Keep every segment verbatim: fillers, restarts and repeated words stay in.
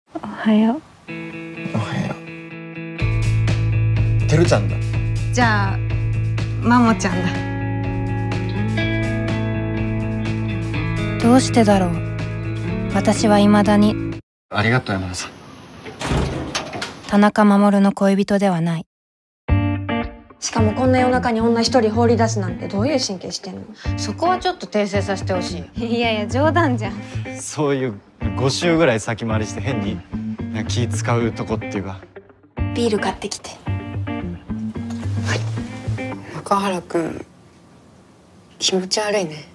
おはよう。 おはよう。てるちゃんだ。 じゃあマモちゃんだ。どうしてだろう。私は未だにありがとう山田さん。 田中守の恋人ではない。 しかもこんな夜中に女一人放り出すなんてどういう神経してんの？ そこはちょっと訂正させてほしい。いやいや冗談じゃん。 そういうご週ぐらい先回りして変に気使うとこっていうか。 ビール買ってきて。 中原くん気持ち悪いね。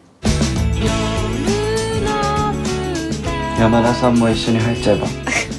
山田さんも一緒に入っちゃえば。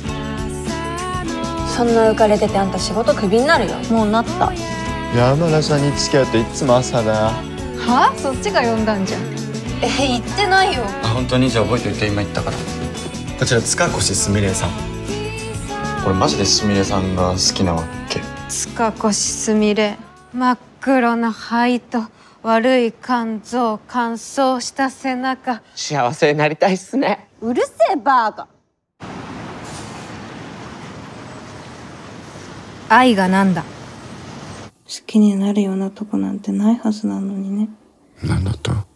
そんな浮かれててあんた仕事クビになるよ。 もうなった。 山田さんに付き合うといつも朝だ。 はあ？そっちが呼んだんじゃん。 え、言ってないよ。 あ、本当に？じゃあ覚えておいて、今言ったから。こちら塚越すみれさん。これマジですみれさんが好きなわけ？ 塚越すみれ、真っ黒な肺と悪い肝臓、乾燥した背中。 幸せになりたいっすね。 うるせえバーガー。愛がなんだ。 好きになるようなとこなんてないはずなのにね。 なんだった？